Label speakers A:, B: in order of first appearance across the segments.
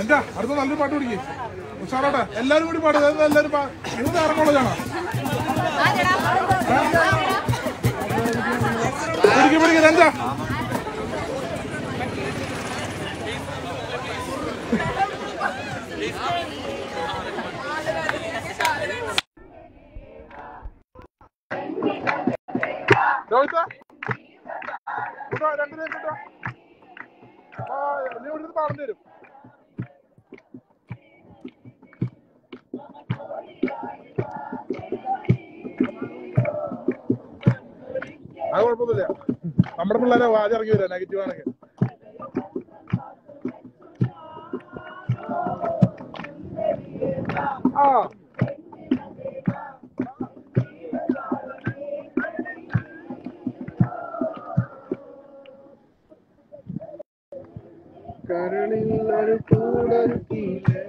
A: എന്താ അടുത്ത നല്ലൊരു പാട്ട് പിടിക്കും ഉഷാറോട്ടെ എല്ലാരും കൂടി പാടുക എല്ലാരും മൂന്ന് ഇറങ്ങുള്ളതാണോ പിടിക്കും എന്താ രണ്ടുപേരും കിട്ടോ നീ ഇവിടുന്ന് പാടേണ്ടി വരും അത് കുഴപ്പമൊന്നുമില്ല നമ്മുടെ പിള്ളേരെ വാചം ഇറങ്ങി വരാം നെഗറ്റീവ് ആണെങ്കിൽ ആ
B: കരളിലൊരു കൂടൊരുക്കിയില്ലേ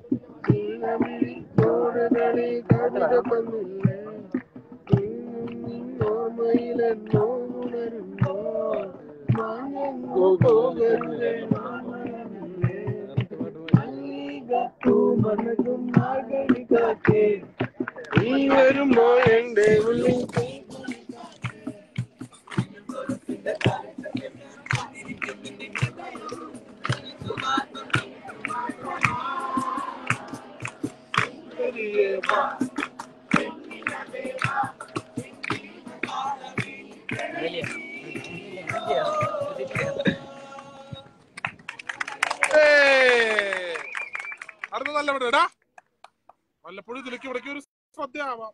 B: ഓർമ്മയിലെന്നോ ഉണരുന്നോ മനകും മാർഗഴി കാറ്റേ നീ വരുമ്പോ എന്റെ ഉള്ളിൽ
A: അടുത്ത നല്ല വിടാ വല്ലപ്പോഴും ഇതിലേക്ക് ഇവിടേക്ക് ഒരു ശ്രദ്ധയാവാം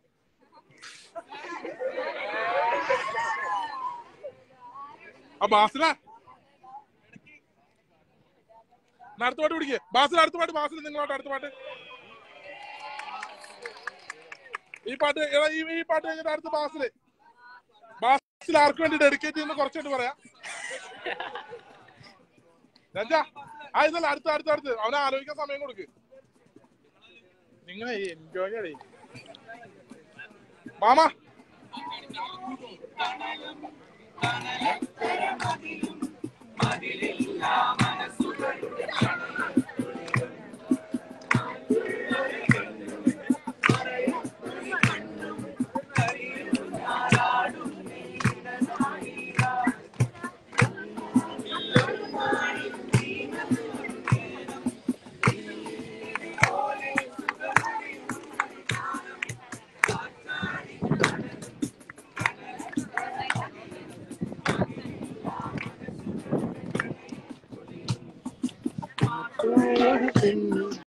A: ആ ബാസില അടുത്ത പാട്ട് പിടിക്കേ ബാസിൽ അടുത്ത പാട്ട് ബാസിൽ നിങ്ങളോട്ട് അടുത്ത പാട്ട് ഈ പാട്ട് കഴിഞ്ഞിട്ട് അടുത്ത ബാസിൽ ആർക്ക് വേണ്ടി ഡെഡിക്കേറ്റ് ചെയ്യുന്ന കുറച്ചായിട്ട് പറയാം രഞ്ജ ആ ഇതല്ല അടുത്ത് അവനെ ആലോചിക്കാൻ സമയം കൊടുക്ക് നിങ്ങളെ എൻജോയ് ചെയ്യേ മാമ